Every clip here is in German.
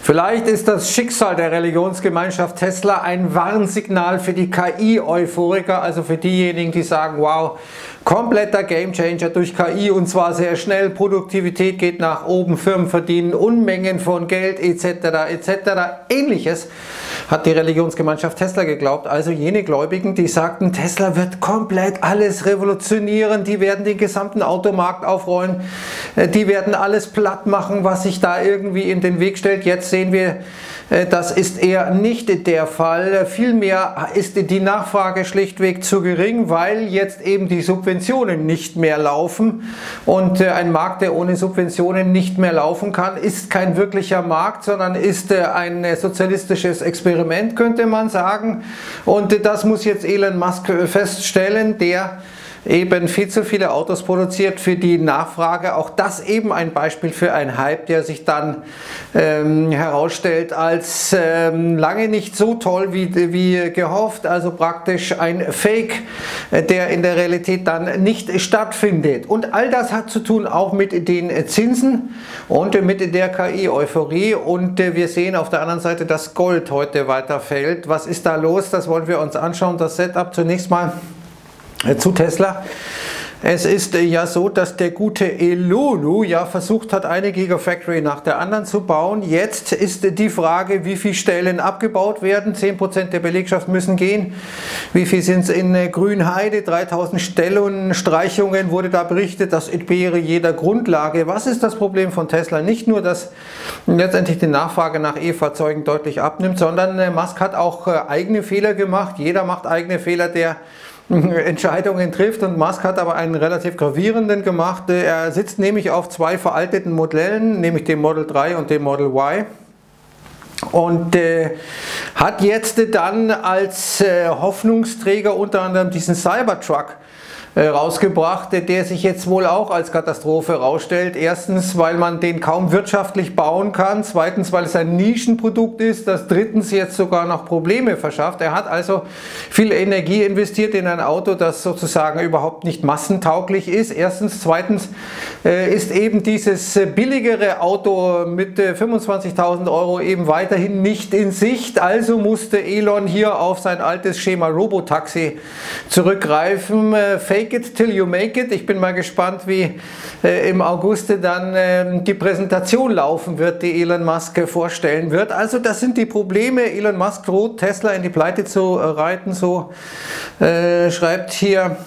Vielleicht ist das Schicksal der Religionsgemeinschaft Tesla ein Warnsignal für die KI-Euphoriker, also für diejenigen, die sagen, wow, kompletter Gamechanger durch KI und zwar sehr schnell, Produktivität geht nach oben, Firmen verdienen Unmengen von Geld etc. etc. Ähnliches hat die Religionsgemeinschaft Tesla geglaubt, also jene Gläubigen, die sagten, Tesla wird komplett alles revolutionieren, die werden den gesamten Automarkt aufrollen, die werden alles platt machen, was sich da irgendwie in den Weg stellt. Jetzt sehen wir, das ist eher nicht der Fall. Vielmehr ist die Nachfrage schlichtweg zu gering, weil jetzt eben die Subventionen nicht mehr laufen. Und ein Markt, der ohne Subventionen nicht mehr laufen kann, ist kein wirklicher Markt, sondern ist ein sozialistisches Experiment, könnte man sagen. Und das muss jetzt Elon Musk feststellen, der eben viel zu viele Autos produziert für die Nachfrage. Auch das eben ein Beispiel für einen Hype, der sich dann herausstellt als lange nicht so toll wie gehofft, also praktisch ein Fake, der in der Realität dann nicht stattfindet. Und all das hat zu tun auch mit den Zinsen und mit der KI-Euphorie. Und wir sehen auf der anderen Seite, dass Gold heute weiter fällt. Was ist da los? Das wollen wir uns anschauen. Das Setup zunächst mal zu Tesla. Es ist ja so, dass der gute Elon ja versucht hat, eine Gigafactory nach der anderen zu bauen. Jetzt ist die Frage, wie viele Stellen abgebaut werden. 10% der Belegschaft müssen gehen. Wie viel sind es in Grünheide? 3000 Stellenstreichungen wurde da berichtet. Das entbehre jeder Grundlage. Was ist das Problem von Tesla? Nicht nur, dass letztendlich die Nachfrage nach E-Fahrzeugen deutlich abnimmt, sondern Musk hat auch eigene Fehler gemacht. Jeder macht eigene Fehler, der Entscheidungen trifft, und Musk hat aber einen relativ gravierenden gemacht. Er sitzt nämlich auf zwei veralteten Modellen, nämlich dem Model 3 und dem Model Y. Und hat jetzt dann als Hoffnungsträger unter anderem diesen Cybertruck rausgebracht, der sich jetzt wohl auch als Katastrophe herausstellt. Erstens, weil man den kaum wirtschaftlich bauen kann. Zweitens, weil es ein Nischenprodukt ist, das drittens jetzt sogar noch Probleme verschafft. Er hat also viel Energie investiert in ein Auto, das sozusagen überhaupt nicht massentauglich ist. Erstens. Zweitens ist eben dieses billigere Auto mit 25.000 Euro eben weiterhin nicht in Sicht. Also musste Elon hier auf sein altes Schema Robotaxi zurückgreifen. Fake it till you make it. Ich bin mal gespannt, wie im August dann die Präsentation laufen wird, die Elon Musk vorstellen wird. Also das sind die Probleme. Elon Musk droht, Tesla in die Pleite zu reiten, so schreibt hier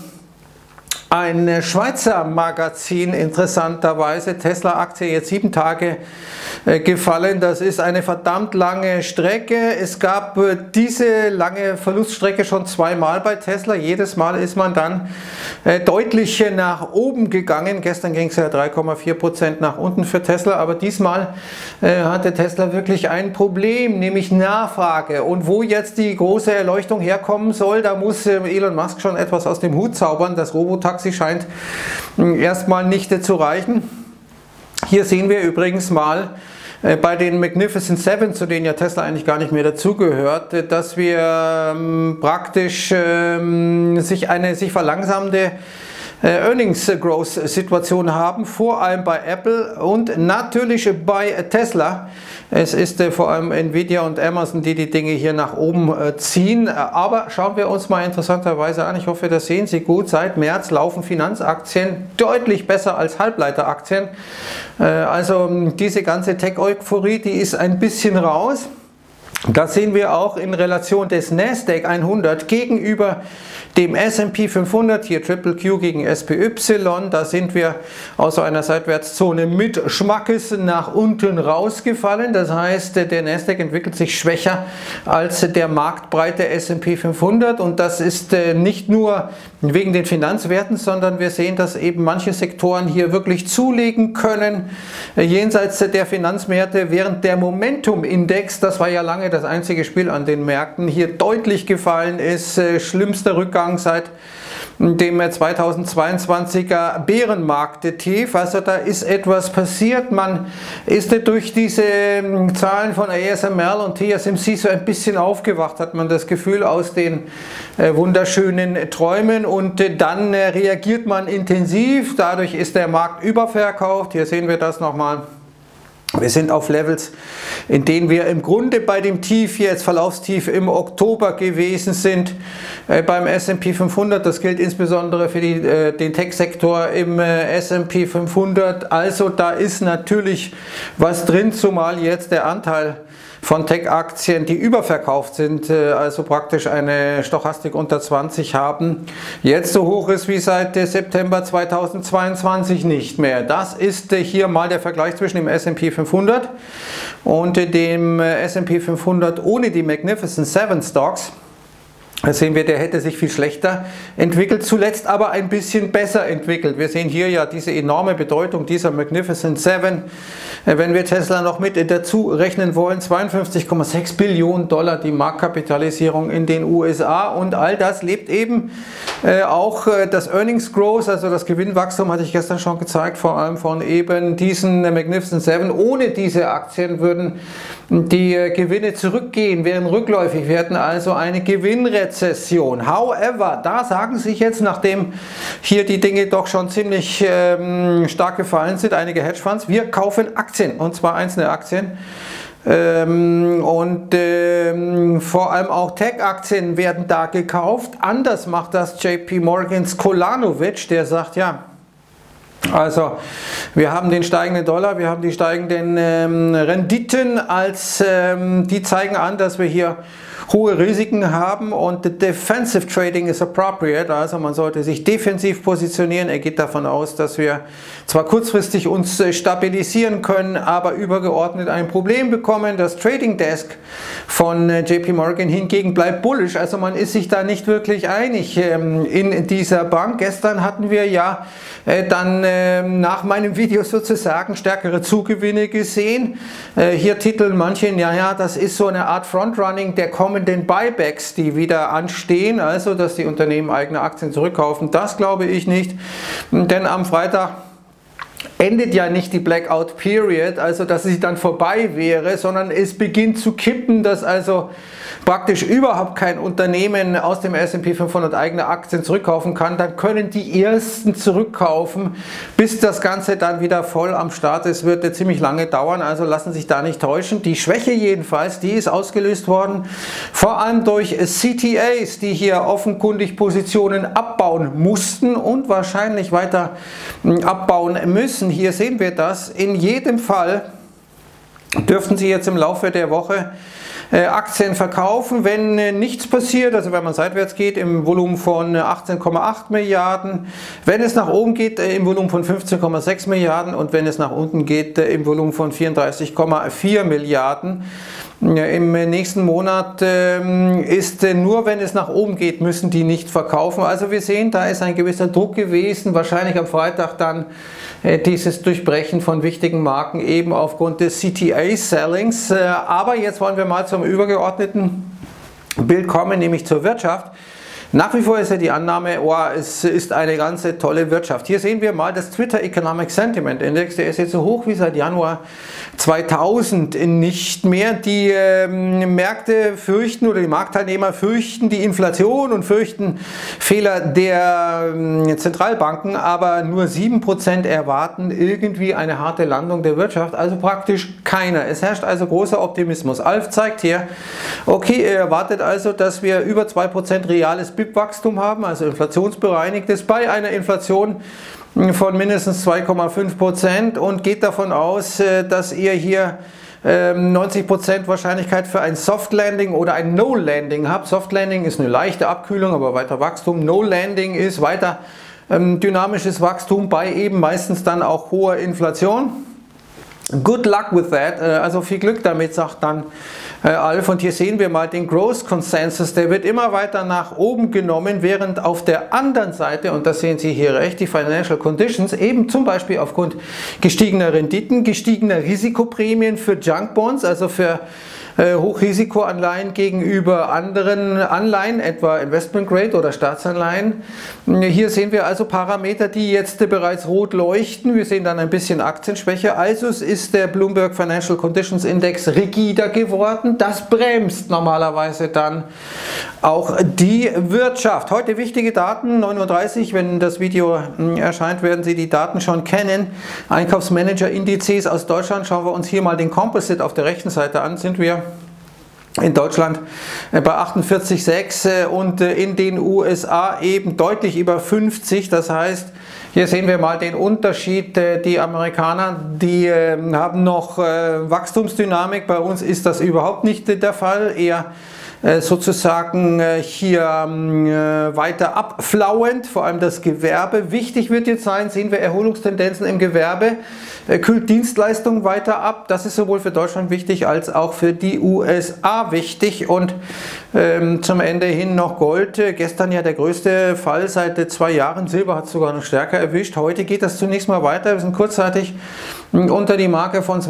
ein Schweizer Magazin interessanterweise. Tesla-Aktie jetzt 7 Tage gefallen. Das ist eine verdammt lange Strecke. Es gab diese lange Verluststrecke schon zweimal bei Tesla. Jedes Mal ist man dann deutlich nach oben gegangen. Gestern ging es ja 3,4% nach unten für Tesla, aber diesmal hatte Tesla wirklich ein Problem, nämlich Nachfrage. Und wo jetzt die große Erleuchtung herkommen soll, da muss Elon Musk schon etwas aus dem Hut zaubern. Das Robotaxi scheint erstmal nicht zu reichen. Hier sehen wir übrigens mal bei den Magnificent Seven, zu denen ja Tesla eigentlich gar nicht mehr dazugehört, dass wir praktisch sich verlangsamende Earnings Growth Situation haben, vor allem bei Apple und natürlich bei Tesla. Es ist vor allem Nvidia und Amazon, die die Dinge hier nach oben ziehen. Aber schauen wir uns mal interessanterweise an, ich hoffe, das sehen Sie gut, seit März laufen Finanzaktien deutlich besser als Halbleiteraktien. Also diese ganze Tech-Euphorie, die ist ein bisschen raus. Das sehen wir auch in Relation des Nasdaq 100 gegenüber dem S&P 500, hier Triple Q gegen SPY, da sind wir aus so einer Seitwärtszone mit Schmackes nach unten rausgefallen. Das heißt, der Nasdaq entwickelt sich schwächer als der marktbreite S&P 500 und das ist nicht nur wegen den Finanzwerten, sondern wir sehen, dass eben manche Sektoren hier wirklich zulegen können, jenseits der Finanzmärkte, während der Momentum-Index, das war ja lange das einzige Spiel an den Märkten, hier deutlich gefallen ist, schlimmster Rückgang seit dem 2022er Bärenmarkt-Tief. Also da ist etwas passiert. Man ist durch diese Zahlen von ASML und TSMC so ein bisschen aufgewacht, hat man das Gefühl, aus den wunderschönen Träumen, und dann reagiert man intensiv. Dadurch ist der Markt überverkauft. Hier sehen wir das nochmal. Wir sind auf Levels, in denen wir im Grunde bei dem Tief jetzt, Verlaufstief im Oktober gewesen sind, beim S&P 500. Das gilt insbesondere für den Tech-Sektor im S&P 500. Also da ist natürlich was drin, zumal jetzt der Anteil von Tech-Aktien, die überverkauft sind, also praktisch eine Stochastik unter 20 haben, jetzt so hoch ist wie seit September 2022 nicht mehr. Das ist hier mal der Vergleich zwischen dem S&P 500 und dem S&P 500 ohne die Magnificent Seven Stocks. Da sehen wir, der hätte sich viel schlechter entwickelt, zuletzt aber ein bisschen besser entwickelt. Wir sehen hier ja diese enorme Bedeutung dieser Magnificent Seven. Wenn wir Tesla noch mit dazu rechnen wollen, 52,6 Billionen Dollar die Marktkapitalisierung in den USA, und all das lebt eben auch das Earnings Growth, also das Gewinnwachstum, hatte ich gestern schon gezeigt, vor allem von eben diesen Magnificent Seven. Ohne diese Aktien würden die Gewinne zurückgehen, wären rückläufig, wir hätten also eine Gewinnrezession. However, da sagen sich jetzt, nachdem hier die Dinge doch schon ziemlich stark gefallen sind, einige Hedgefonds, wir kaufen Aktien, und zwar einzelne Aktien. Vor allem auch Tech-Aktien werden da gekauft. Anders macht das JP Morgans Kolanovic, der sagt, ja, also wir haben den steigenden Dollar, wir haben die steigenden Renditen, die zeigen an, dass wir hier hohe Risiken haben, und Defensive Trading is appropriate, also man sollte sich defensiv positionieren. Er geht davon aus, dass wir zwar kurzfristig uns stabilisieren können, aber übergeordnet ein Problem bekommen. Das Trading Desk von JP Morgan hingegen bleibt bullish, also man ist sich da nicht wirklich einig in dieser Bank. Gestern hatten wir ja dann nach meinem Video sozusagen stärkere Zugewinne gesehen. Hier titeln manche, ja, das ist so eine Art Frontrunning der kommenden Buybacks, die wieder anstehen, also dass die Unternehmen eigene Aktien zurückkaufen. Das glaube ich nicht, denn am Freitag endet ja nicht die Blackout Period, also dass sie dann vorbei wäre, sondern es beginnt zu kippen, dass also praktisch überhaupt kein Unternehmen aus dem S&P 500 eigene Aktien zurückkaufen kann. Dann können die ersten zurückkaufen, bis das Ganze dann wieder voll am Start ist, wird ziemlich lange dauern, also lassen sich da nicht täuschen. Die Schwäche jedenfalls, die ist ausgelöst worden, vor allem durch CTAs, die hier offenkundig Positionen abbauen mussten und wahrscheinlich weiter abbauen müssen. Hier sehen wir das. In jedem Fall dürften Sie jetzt im Laufe der Woche Aktien verkaufen, wenn nichts passiert, also wenn man seitwärts geht im Volumen von 18,8 Milliarden, wenn es nach oben geht im Volumen von 15,6 Milliarden und wenn es nach unten geht im Volumen von 34,4 Milliarden. Im nächsten Monat ist nur, wenn es nach oben geht, müssen die nicht verkaufen. Also wir sehen, da ist ein gewisser Druck gewesen, wahrscheinlich am Freitag dann dieses Durchbrechen von wichtigen Marken eben aufgrund des CTA-Sellings. Aber jetzt wollen wir mal zum übergeordneten Bild kommen, nämlich zur Wirtschaft. Nach wie vor ist ja die Annahme, es ist eine ganz tolle Wirtschaft. Hier sehen wir mal das Twitter Economic Sentiment Index, der ist jetzt so hoch wie seit Januar 2000 nicht mehr. Die Märkte fürchten oder die Marktteilnehmer fürchten die Inflation und fürchten Fehler der Zentralbanken, aber nur 7% erwarten irgendwie eine harte Landung der Wirtschaft, also praktisch keiner. Es herrscht also großer Optimismus. Alf zeigt hier, okay, er erwartet also, dass wir über 2% reales BIP-Wachstum haben, also inflationsbereinigtes, bei einer Inflation von mindestens 2,5% und geht davon aus, dass ihr hier 90% Wahrscheinlichkeit für ein Soft Landing oder ein No Landing habt. Soft Landing ist eine leichte Abkühlung, aber weiter Wachstum. No Landing ist weiter dynamisches Wachstum bei eben meistens dann auch hoher Inflation. Good luck with that, also viel Glück damit, sagt dann Alf. Und hier sehen wir mal den Growth Consensus, der wird immer weiter nach oben genommen, während auf der anderen Seite, und das sehen Sie hier rechts, die Financial Conditions, eben zum Beispiel aufgrund gestiegener Renditen, gestiegener Risikoprämien für Junk Bonds, also für Hochrisikoanleihen gegenüber anderen Anleihen, etwa Investment Grade oder Staatsanleihen. Hier sehen wir also Parameter, die jetzt bereits rot leuchten. Wir sehen dann ein bisschen Aktienschwäche. Also es ist ist der Bloomberg Financial Conditions Index rigider geworden. Das bremst normalerweise dann auch die Wirtschaft. Heute wichtige Daten, 9:30 Uhr, wenn das Video erscheint, werden Sie die Daten schon kennen. Einkaufsmanager-Indizes aus Deutschland, schauen wir uns hier mal den Composite auf der rechten Seite an, sind wir in Deutschland bei 48,6 und in den USA eben deutlich über 50. Das heißt, hier sehen wir mal den Unterschied. Die Amerikaner, die haben noch Wachstumsdynamik. Bei uns ist das überhaupt nicht der Fall. Eher sozusagen hier weiter abflauend, vor allem das Gewerbe. Wichtig wird jetzt sein, sehen wir Erholungstendenzen im Gewerbe, kühlt Dienstleistungen weiter ab. Das ist sowohl für Deutschland wichtig als auch für die USA wichtig. Und zum Ende hin noch Gold. Gestern ja der größte Fall seit 2 Jahren. Silber hat es sogar noch stärker erwischt. Heute geht das zunächst mal weiter. Wir sind kurzzeitig unter die Marke von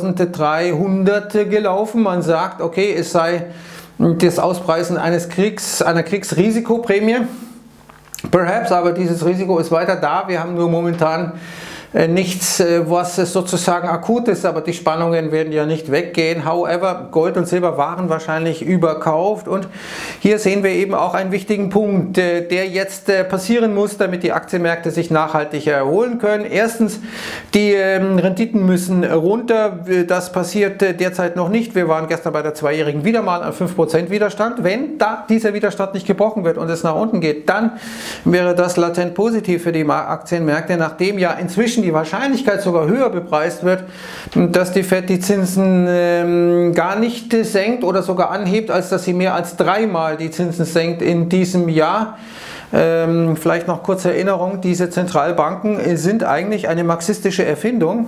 2300 gelaufen. Man sagt, okay, es sei das Auspreisen einer Kriegsrisikoprämie. Perhaps, aber dieses Risiko ist weiter da. Wir haben nur momentan nichts, was sozusagen akut ist, aber die Spannungen werden ja nicht weggehen. However, Gold und Silber waren wahrscheinlich überkauft und hier sehen wir eben auch einen wichtigen Punkt, der jetzt passieren muss, damit die Aktienmärkte sich nachhaltig erholen können. Erstens, die Renditen müssen runter. Das passiert derzeit noch nicht. Wir waren gestern bei der Zweijährigen wieder mal an 5% Widerstand. Wenn da dieser Widerstand nicht gebrochen wird und es nach unten geht, dann wäre das latent positiv für die Aktienmärkte, nachdem ja inzwischen die Wahrscheinlichkeit sogar höher bepreist wird, dass die Fed die Zinsen gar nicht senkt oder sogar anhebt, als dass sie mehr als 3-mal die Zinsen senkt in diesem Jahr. Vielleicht noch kurze Erinnerung, diese Zentralbanken sind eigentlich eine marxistische Erfindung.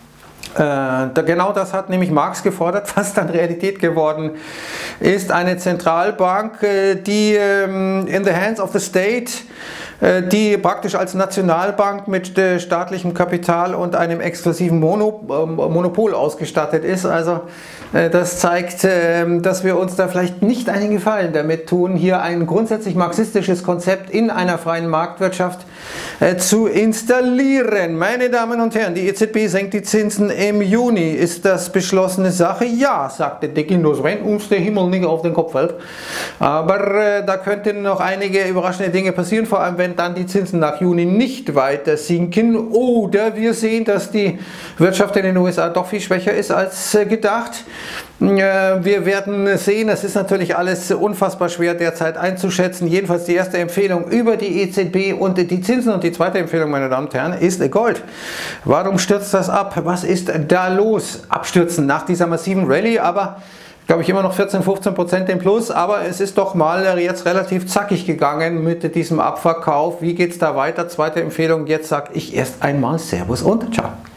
Genau das hat nämlich Marx gefordert, was dann Realität geworden ist. Eine Zentralbank, die in the hands of the state, die praktisch als Nationalbank mit staatlichem Kapital und einem exklusiven Monopol ausgestattet ist. Also das zeigt, dass wir uns da vielleicht nicht einen Gefallen damit tun, hier ein grundsätzlich marxistisches Konzept in einer freien Marktwirtschaft zu installieren. Meine Damen und Herren, die EZB senkt die Zinsen im Juni. Ist das beschlossene Sache? Ja, sagte Dekindos, wenn uns der Himmel nicht auf den Kopf fällt. Aber da könnten noch einige überraschende Dinge passieren, vor allem wenn dann die Zinsen nach Juni nicht weiter sinken oder wir sehen, dass die Wirtschaft in den USA doch viel schwächer ist als gedacht. Wir werden sehen, es ist natürlich alles unfassbar schwer derzeit einzuschätzen. Jedenfalls die erste Empfehlung über die EZB und die Zinsen und die zweite Empfehlung, meine Damen und Herren, ist Gold. Warum stürzt das ab? Was ist da los? Abstürzen nach dieser massiven Rallye, aber glaube ich immer noch 14-15% im Plus, aber es ist doch mal jetzt relativ zackig gegangen mit diesem Abverkauf. Wie geht es da weiter? Zweite Empfehlung, jetzt sage ich erst einmal Servus und Ciao.